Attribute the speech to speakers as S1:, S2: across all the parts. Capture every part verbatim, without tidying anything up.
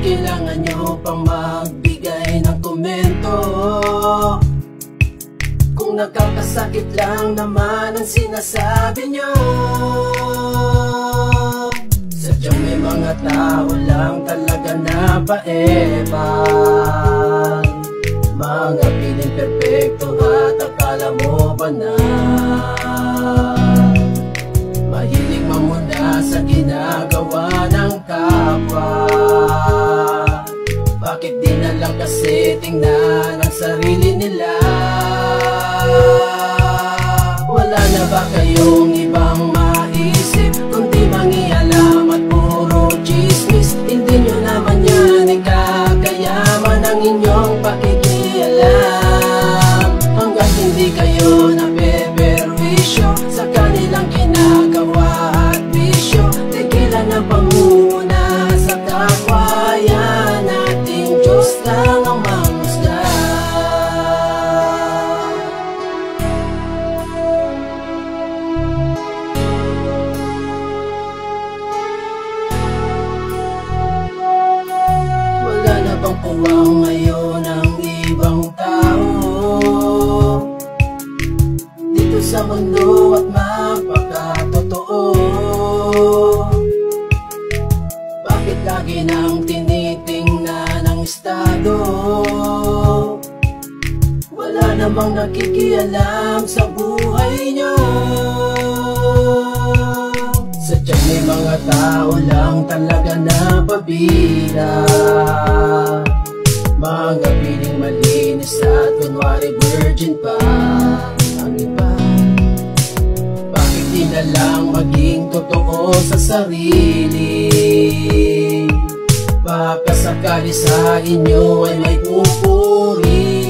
S1: kailangan nyo pang magbigay ng komento. Kung nakakasakit lang naman ang sinasabi nyo. Sadyang may mga tao lang talaga na paeban, mga piling perpekto at akala mo ba na mahilig mamuna sa ginagawa ng kapwa. Bakit di na lang kasi tingnan ang sarili nila? Wala na ba kayong ibang maisip kundi mangialam at puro chismis? Hindi nyo naman yan ikakayaman ang inyong pakikialam. Hanggang hindi kayo napeperwisyo sa kanilang ginagawa at bisyo, tigilan na pangunguna sa kapwa. Yan ating Diyos lang ang manghusga. Wala na bang puwang ngayon ang ibang tao dito sa mundo at magpakatotoo? Bakit lagi nang tinitingnan ang estado? Wala namang nakikialam sa buhay nyo. Sadyang may mga tao lang talaga na pabira, mga piling malinis at kunwari virgin pa ang iba. Bakit di na lang maging totoo sa sarili? Baka sakali sa inyo ay may pupuri.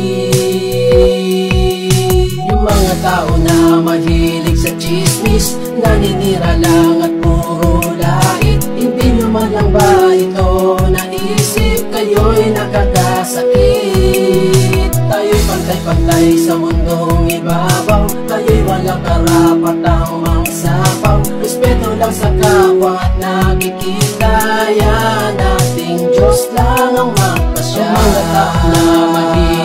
S1: Yung mga tao na mahilig sa chismis, naninira lang at puro lahit. Hindi nyo man lang ba ito naisip? Kayo'y nakakasakit. Tayo'y pantay-pantay sa mundong ibabaw. Tayo'y walang karapatang mangsapaw. Respeto lang sa kapwa at nakikita. Yan ating Diyos lang ang magpasya. Ang mga tao na mahilig